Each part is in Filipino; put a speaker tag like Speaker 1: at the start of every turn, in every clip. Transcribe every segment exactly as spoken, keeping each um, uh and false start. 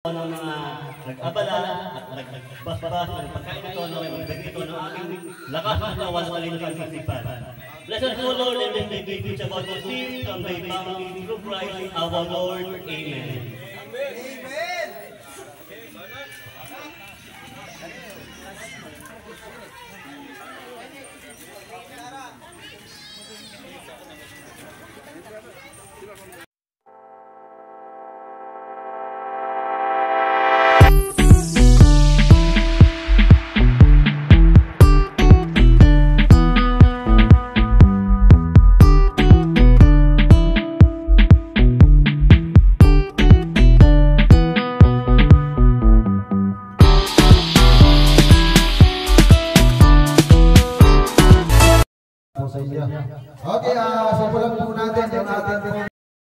Speaker 1: ng mga nag-abala at nagbasbas ng pagkain ito na may magbigay ito ng aking lakas at lawas na linukan sa sipan. Blessed O Lord, and let me give you about the sin from thy bounty through Christ our Lord. Amen.
Speaker 2: Amen.
Speaker 3: Okay, uh, simulan po natin yung ating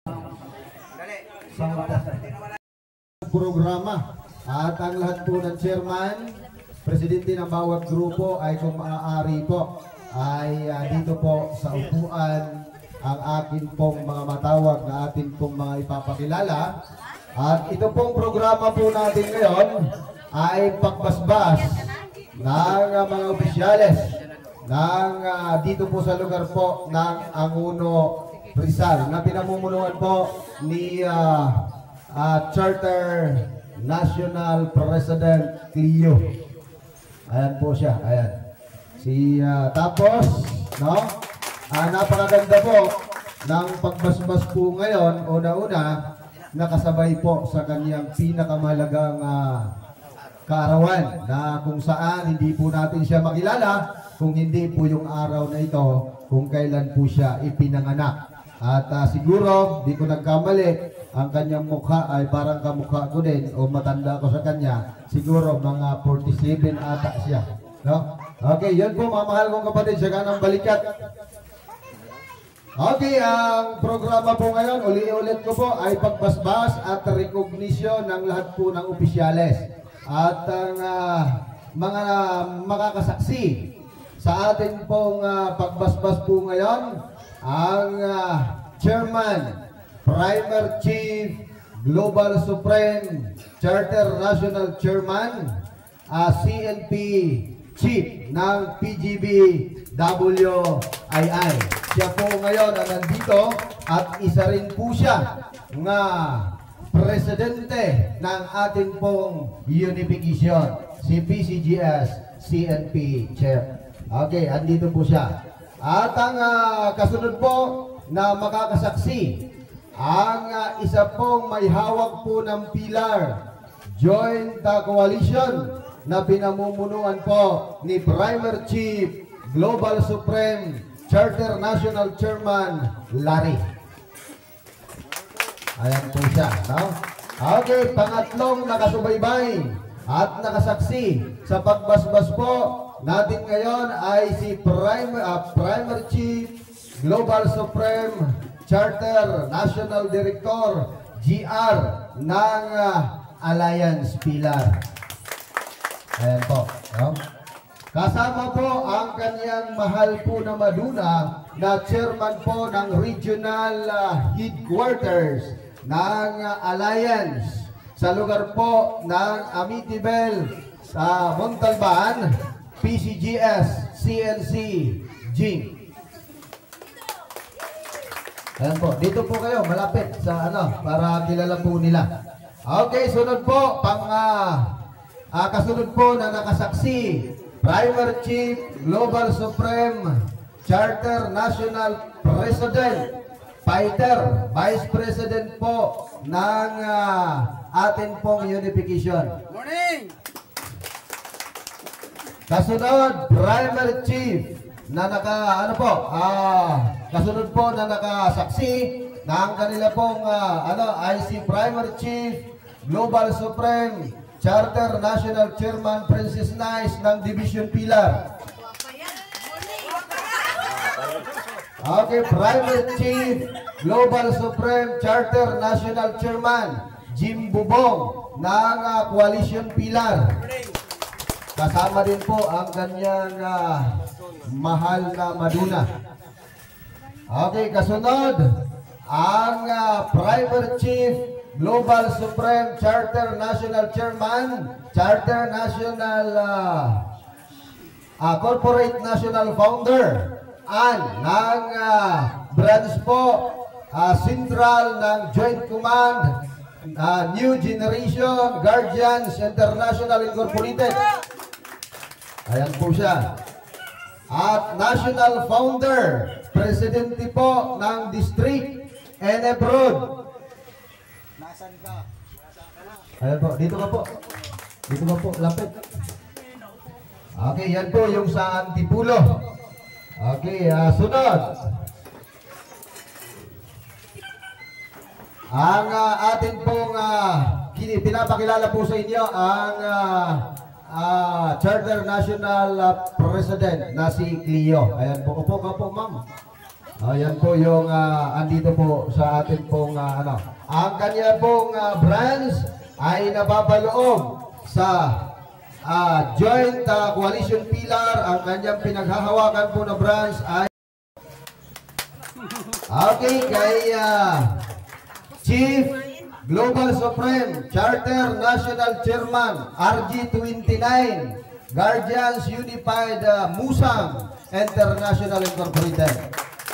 Speaker 3: programa. At ang lahat po ng chairman, presidente ng bawat grupo ay kung maaari po ay uh, dito po sa upuan ang akin pong mga matawag na atin pong mga ipapakilala. At ito pong programa po natin ngayon ay pagbasbas ng uh, mga opisyales ng uh, dito po sa lugar po ng Anguno Rizal na pinamumunuan po ni uh, uh, Charter National President Clio. Ayan po siya, ayan. Si uh, tapos, no? Uh, napakaganda po ng pagbasbas po ngayon, una-una, nakasabay po sa kanyang pinakamalagang uh, kaarawan na kung saan hindi po natin siya makilala kung hindi po yung araw na ito kung kailan po siya ipinanganak. At uh, siguro, di ko nagkamali, ang kanyang mukha ay parang kamukha ko din o matanda ko sa kanya. Siguro mga forty-seven ata siya. No? Okay, yun po mga mahal kong kapatid, siya ka ng balikat. Okay, ang programa po ngayon, uli-ulit ko po, ay pagbasbas at recognition ng lahat po ng opisyales. At ang uh, mga makakasaksi sa atin pong uh, pagbasbas po ngayon, ang uh, Chairman, Primer Chief, Global Supreme, Charter National Chairman, uh, C N P Chief ng P G B W I I. Siya po ngayon ang nandito at isa rin po siya nga presidente ng ating pong unification, si P C G S C N P Chair. Okay, andito po siya. At ang uh, kasunod po na makakasaksi, ang uh, isa pong may hawak po ng pilar, Joint uh, Coalition, na pinamumunuan po ni Primer Chief, Global Supreme, Charter National Chairman, Larry. Ayan po siya, no? Okay, pangatlong nakasubaybay at nakasaksi sa pagbasbas po natin ngayon ay si Primer, uh, Primer Chief, Global Supreme, Charter National Director, G R ng uh, Alliance Pilar. Ayan po, no? Kasama po ang kanyang mahal po na maduna na chairman po ng regional uh, headquarters ng uh, Alliance sa lugar po ng Amityville sa Montalban, P C G S C N C Jing. Ayan po, dito po kayo malapit sa ano para kilala po nila. Okay, sunod po pang uh, uh, kasunod po na nakasaksi, Primer Chief, Global Supreme, Charter National President, Fighter, Vice President po ng uh, atin pong unification.
Speaker 2: Morning!
Speaker 3: Kasunod, Primer Chief na naka, ano po, ah, kasunod po na nakasaksi na ang kanila pong, uh, ano, I C Primer Chief, Global Supreme, Charter National Chairman Princess Nice ng Division Pilar. Okay, Primer Chief, Global Supreme, Charter National Chairman, Jim Bubong ng uh, Coalition Pilar. Kasama din po ang kanyang uh, mahal na maduna. Okay, kasunod, ang uh, Primer Chief, Global Supreme Charter National Chairman, Charter National uh, uh, Corporate National Founder, and ng uh, branch po, uh, Central ng Joint Command, uh, New Generation Guardians International Incorporated. Ayan po siya. At National Founder, Presidente po ng District and Abroad.
Speaker 2: Nasaan ka?
Speaker 3: Ayan po, dito ka po. Dito ka po, lapit. Okay, yan po yung sa Antipulo. Okay, uh, sunod. Ang uh, atin pong uh, pinapakilala po sa inyo ang uh, uh, Charter National uh, President na si Cleo. Ayan po, upo ka po ma'am. Ayan po yung uh, andito po sa atin pong uh, ano. Ang kanya pong uh, branch ay nababaloob sa uh, Joint uh, Coalition Pillar. Ang kanyang pinaghahawakan po na branch ay okay kay uh, Chief Global Supreme Charter National Chairman R G twenty-nine Guardians Unified uh, Musang International Incorporated.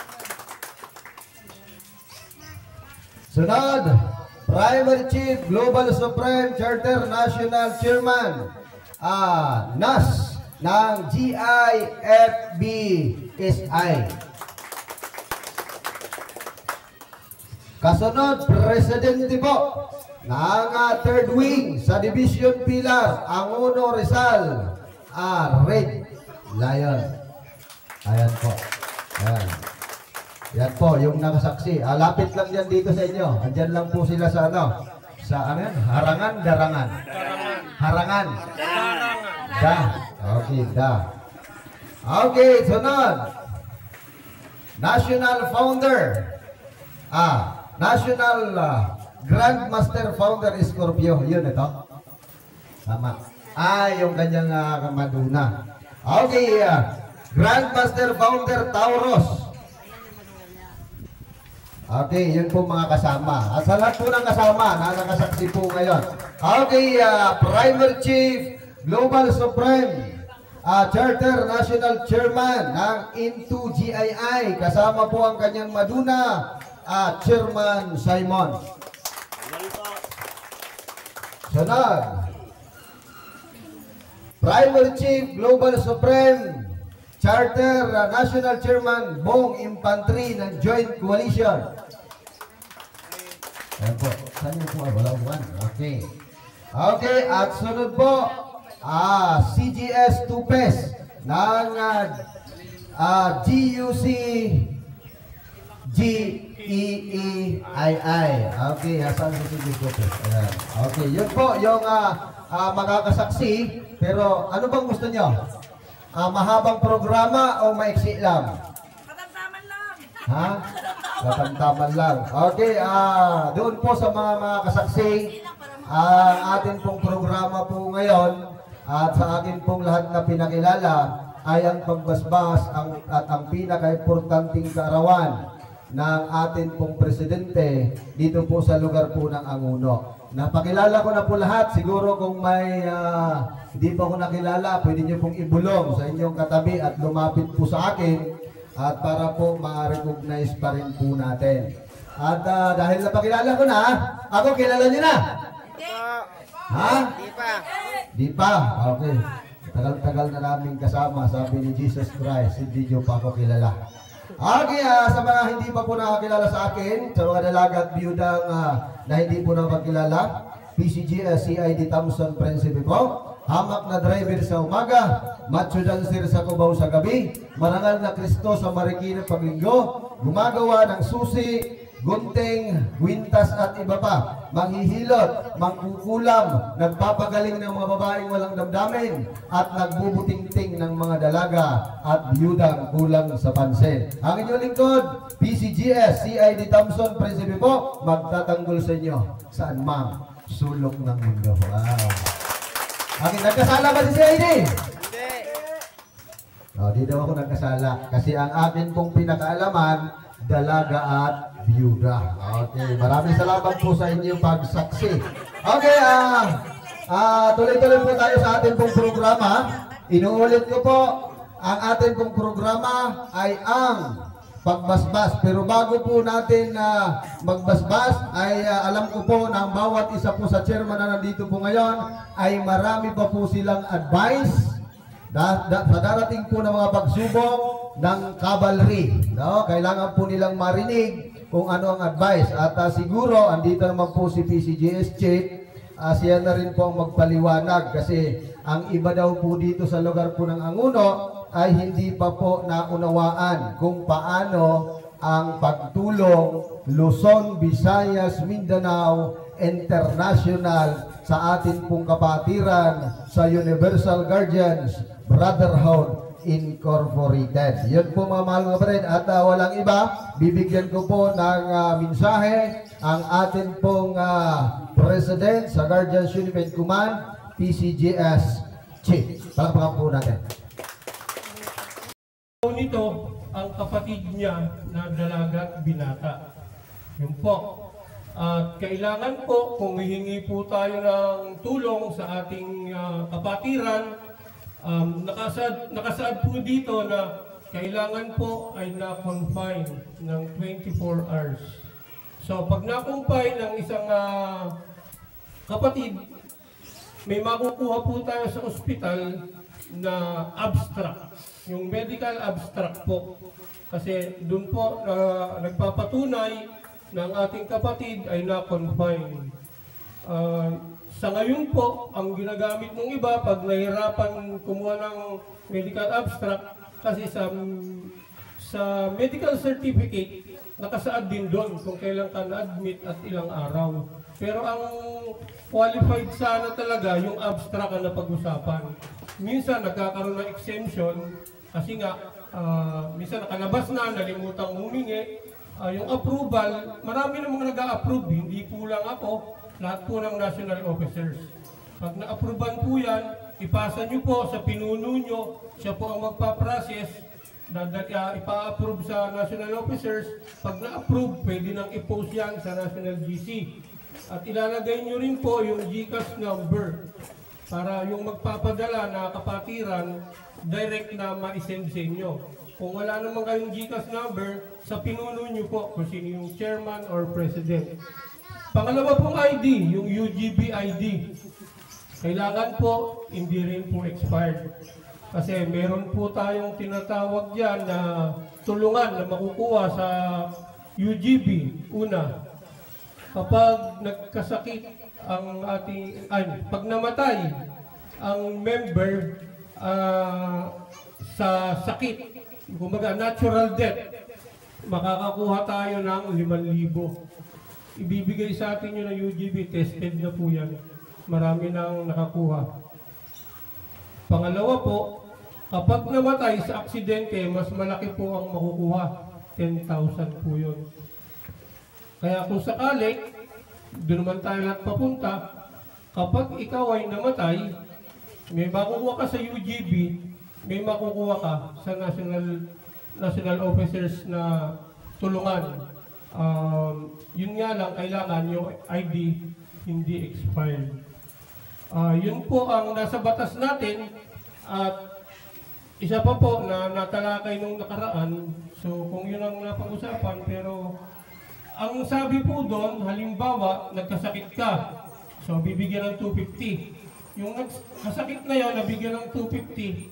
Speaker 3: Sunod, Primary Chief Global Supreme Charter National Chairman uh, N A S ng G I F B S I. Kasunod, Presidente po ng uh, Third Wing sa Division Pillar, Angono Rizal, uh, Red Lion. Ayan po. Ayan. Yan po, yung nakasaksi. Ah, lapit lang yan dito sa inyo. Andyan lang po sila sa ano? Sa ano yan? Harangan, darangan? Harangan. Da. Okay, da. Okay, sunod. National Founder. Ah, National uh, Grandmaster Founder Scorpio. Yun ito. Tama. Ah, yung kanyang uh, maduna. Okay, uh, Grandmaster Founder Taurus. Okay, yun po mga kasama. At sa lahat po ng kasama na nakasaksi po ngayon. Okay, uh, Primary Chief Global Supreme uh, Charter National Chairman ng Into G I I. Kasama po ang kanyang maduna, uh, Chairman Simon. Sunod, Primary Chief Global Supreme Charter uh, National Chairman Bong Infantry ng Joint Coalition. Ayan po. Saan yung po? Walang buwan. Okay. Okay. At sunod po, ah, C G S Tupes ng uh, uh, G U C G E E I I. Okay. Saan si C G S Tupes? Ayan. Okay. Yun po yung uh, uh, makakasaksi. Pero ano bang gusto nyo? Uh, mahabang programa o maiksi lang?
Speaker 4: Katamtaman lang.
Speaker 3: Ha? Katamtaman lang. Okay, ah, doon po sa mga mga kasaksi, ang uh, atin pong programa po ngayon at sa akin pong lahat na pinakilala ay ang pagbasbas ang, at ang pinaka-importanting kaarawan ng atin pong presidente dito po sa lugar po ng Angono. Napakilala ko na po lahat. Siguro kung may uh, hindi pa ko nakilala, pwede nyo pong ibulong sa inyong katabi at lumapit po sa akin at para po ma-recognize pa rin po natin. At uh, dahil napakilala ko na, ako kilala nyo na? Ha?
Speaker 2: Di pa.
Speaker 3: Di pa? Okay. Tagal-tagal na namin kasama, sabi ni Jesus Christ, hindi nyo pa ako kilala. Okay, uh, sa mga hindi pa po nakakilala sa akin, sa mga dalaga at biyudang uh, na hindi po nakakilala, P C G uh, C I D Thompson Principe po, hamak na driver sa umaga, macho dancer sa Cubao sa gabi, marangal na Kristo sa Marikina paglinggo, gumagawa ng susi, gunting, gwintas at iba pa, manghihilot, mangkukulam, nagpapagaling ng mga babaeng walang damdamin, at nagbubutingting ng mga dalaga at biyudang kulang sa pansin. Ang inyong lingkod, P C G S C I D Thompson Principe po, magtatanggol sa inyo. Saan ma'am? Sulok ng mundo. Wow. Akin, nagkasala ba si C I D?
Speaker 2: Hindi.
Speaker 3: No, di daw ako nagkasala. Kasi ang akin pong pinakaalaman, dalaga at byuda. Okay, maraming salamat po sa inyong pagsaksi. Okay, ah, ah, tuloy-tuloy po tayo sa ating pong programa. Inuulit ko po, ang ating pong programa ay ang pagbasbas. Pero bago po natin uh, magbasbas, ay uh, alam ko po na ang bawat isa po sa chairman na nandito po ngayon ay marami pa po silang advice da, da, sa darating po ng mga pagsubok ng cavalry. No? Kailangan po nilang marinig kung ano ang advice. At uh, siguro, andito naman po si P C G S Chief, uh, siya na rin po ang magpaliwanag kasi ang iba daw po dito sa lugar po ng Anguno ay hindi pa po naunawaan kung paano ang pagtulong Luzon, Visayas, Mindanao, International sa atin pong kapatiran sa Universal Guardians Brotherhood Incorporated. Yun po mga mahal mga kapatid, at uh, walang iba, bibigyan ko po ng uh, mensahe ang atin pong uh, President sa Guardians Unified Command, P C G S Chief. Palakpakan po natin.
Speaker 4: Nito ang kapatid niya na dalaga at binata. Yun po. At kailangan po, kung hihingi po tayo ng tulong sa ating uh, kapatiran, um, nakasaad, nakasaad po dito na kailangan po ay na-confine ng twenty-four hours. So pag na-confine ng isang uh, kapatid, may makukuha po tayo sa ospital na abstract, yung medical abstract po. Kasi doon po uh, nagpapatunay na ang ating kapatid ay na-confine. Uh, sa ngayon po, ang ginagamit ng iba pag nahirapan kumuha ng medical abstract, kasi sa, sa medical certificate, nakasaad din doon kung kailan ka na-admit at ilang araw. Pero ang qualified sana talaga yung abstract na pag-usapan. Minsan nagkakaroon ng exemption kasi nga uh, minsan nakalabas na, nalimutang humingi. Uh, yung approval, marami namang nag-a-approve, hindi po lang ako, lahat po ng national officers. Pag na-approvean po yan, ipasa nyo po sa pinuno nyo, siya po ang magpa-process, na uh, ipa-approve sa national officers. Pag na-approve, pwede nang i-post yan sa national G C. At ilalagay nyo rin po yung GCash number para yung magpapadala na kapatiran, direct na ma-send sa inyo. Kung wala naman kayong GCash number, sa pinuno nyo po kung sino yung chairman or president. Pangalawa pong I D, yung U G B I D. Kailangan po, hindi rin po expired. Kasi meron po tayong tinatawag dyan na tulungan na makukuha sa U G B. Una, kapag nagkasakit ang ating, ay, pag namatay ang member uh, sa sakit, kumbaga natural death, makakakuha tayo ng limang libo. Ibibigay sa atin yun ng U G B, tested na po yan. Marami nang nakakuha. Pangalawa po, kapag namatay sa aksidente, mas malaki po ang makukuha. ten thousand po yun. Kaya kung sakali, doon naman tayo lahat papunta, kapag ikaw ay namatay, may makukuha ka sa U G B, may makukuha ka sa national national officers na tulungan. Um, yun nga lang, kailangan yung I D hindi expired. Uh, yun po ang nasa batas natin. At isa pa po na natalakay nung nakaraan, so kung yun ang napag-usapan, pero ang sabi po doon, halimbawa, nagkasakit ka, so bibigyan ng two fifty. Yung nagkasakit na yun, nabigyan ng two fifty,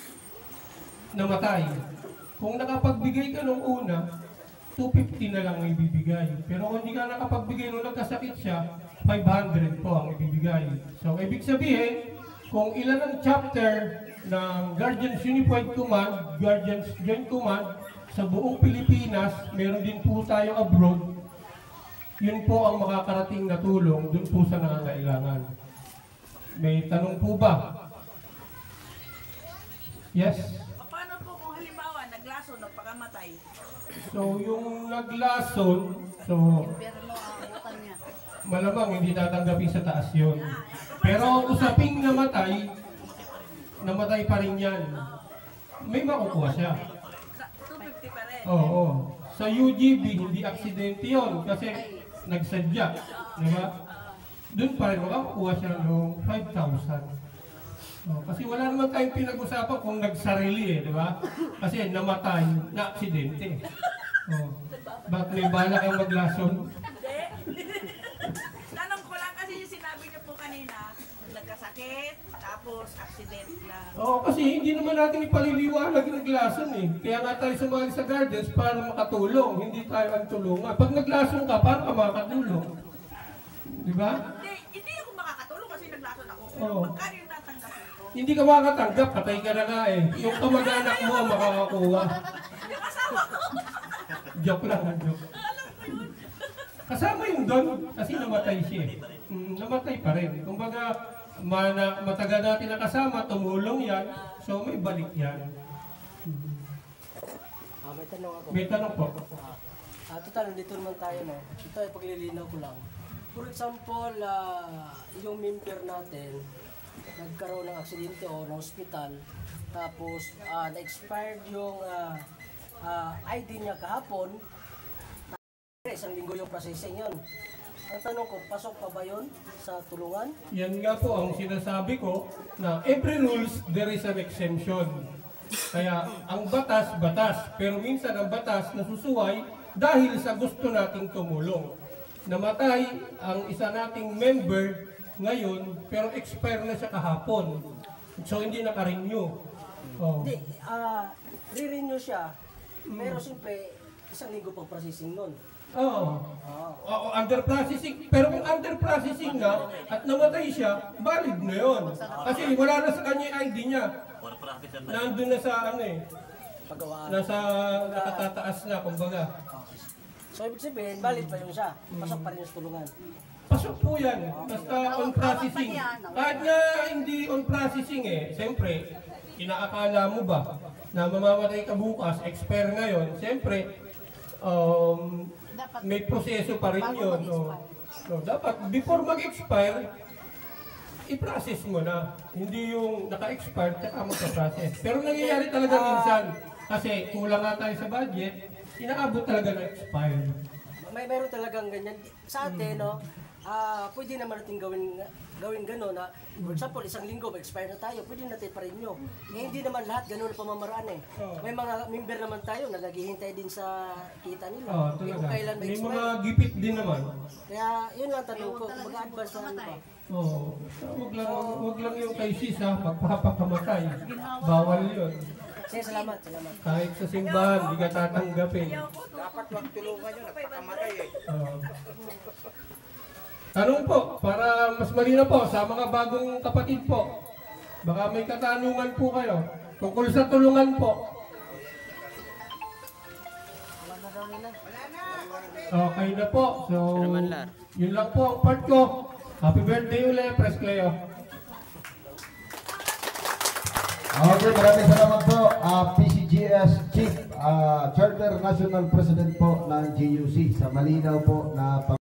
Speaker 4: namatay. Kung nakapagbigay ka nung una, two fifty na lang ang ibibigay. Pero kung hindi ka nakapagbigay nung nagkasakit siya, five hundred po ang ibibigay. So, ibig sabihin, kung ilan ang chapter ng Guardians Unified Command, Guardians Joint Command, sa buong Pilipinas, meron din po tayo abroad, yun po ang makakarating na tulong dun po sa nangangailangan. May tanong po ba? Yes?
Speaker 5: Paano po kung halimbawa, naglaso, nagpakamatay?
Speaker 4: So, yung naglason, so, malamang hindi tatanggapin sa taas yun. Pero usaping namatay, namatay pa rin yan. May makukuha siya.
Speaker 5: two fifty pa rin.
Speaker 4: Oo. Oo. sa U G B, hindi aksidente yun kasi nagsadya. Di ba? Doon pa rin makakuha siya ng five thousand. Oh, kasi wala naman tayong pinag-usapan kung nagsarili eh, di ba? Kasi namatay, na aksidente. Oh. Bakit may bala kayong maglason?
Speaker 5: Hindi. Tanong ko lang kasi yung sinabi niyo po kanina, nagkasakit, tapos accident na.
Speaker 4: Oo, kasi hindi naman natin ipaliliwanag yung naglason eh. Kaya nga tayo sumali sa gardens para makatulong, hindi tayo ang tulungan. Pag naglason ka, paano ka makakatulong? Di ba?
Speaker 5: Hindi, hindi ako makakatulong kasi naglason ako. Pero
Speaker 4: Oo.
Speaker 5: magkano yung tatanggapin ko?
Speaker 4: Hindi ka makakatanggap, patay ka na nga eh. Yung kamag-anak mo ang makakakuha.
Speaker 5: Yung asawa ko.
Speaker 4: Joke lang, joke.
Speaker 5: Alam ko yun.
Speaker 4: Kasama yung doon kasi namatay siya eh. Mm, namatay pa rin. Kumbaga, mana, matagal natin nakasama, tumulong yan, so may balik yan.
Speaker 6: Ah, may tanong ako.
Speaker 4: May tanong po.
Speaker 6: Ah, total, nandito naman tayo, no? Ito ay paglilinaw ko lang. For example, ah, yung member natin, nagkaroon ng aksidente o ng hospital, tapos ah, na-expired yung ah, ah, I D niya kahapon, isang linggo yung processing yun. Ang tanong ko, pasok pa ba yun sa tulungan?
Speaker 4: Yan nga po ang sinasabi ko na every rules, there is an exemption. Kaya ang batas, batas. Pero minsan ang batas nasusuway dahil sa gusto nating tumulong. Namatay ang isa nating member ngayon, pero expire na siya kahapon. So hindi naka-renew. Oh.
Speaker 6: Hindi, ah, re-renew siya, pero siyempre, isang linggo pang processing nun.
Speaker 4: Oo. Oo, under processing. Pero kung under processing na at namatay siya, valid na yun. Kasi wala na sa kanya yung I D niya. Nandun na sa ano eh.
Speaker 6: Pagawaan.
Speaker 4: Nasa nakatataas na, kumbaga.
Speaker 6: So, ibig sabihin, valid pa yun siya. Pasok pa rin yung tulungan.
Speaker 4: Pasok po yan. Basta on processing. Kahit nga hindi on processing eh, siyempre, inaakala mo ba na mamamatay ka bukas, expire ngayon, siyempre, um, may proseso pa rin yun. No? So, dapat, before mag-expire, i-process mo na. Hindi yung naka-expire, tsaka magpa-process. Pero nangyayari talaga minsan, kasi kulang nga tayo sa budget, inaabot talaga na expire.
Speaker 6: May meron talagang ganyan. Sa atin, no, ah pwede naman natin gawin gawin gano'n na, for example, isang linggo, mag-expire na tayo, pwede natin pa rin nyo. Eh, hindi naman lahat gano'n ang pamamaraan eh. May mga member naman tayo na naghihintay din sa kita nila.
Speaker 4: Oo,
Speaker 6: Eh, kung
Speaker 4: talaga.
Speaker 6: kailan
Speaker 4: May
Speaker 6: ma-expire.
Speaker 4: mga gipit din naman.
Speaker 6: Kaya, yun lang tanong ko, kung mag-advance na ano ba?
Speaker 4: Oo. Huwag lang, huwag lang yung kay sis ha, magpapakamatay. Bawal yun.
Speaker 6: Sige, salamat, salamat.
Speaker 4: Kahit sa simbahan, di ka tatanggapin.
Speaker 5: Dapat wag tulungan yun, nagpakamatay eh.
Speaker 4: Oo. Tanong po, para mas malinaw po sa mga bagong kapatid po. Baka may katanungan po kayo. Tungkol sa tulungan po. Okay na po. So, yun lang po ang part ko. Happy birthday ulit, Pres Cleo.
Speaker 3: Okay, maraming salamat po. Uh, P C G S Chief, uh, Charter National President po ng G U C sa malinaw po na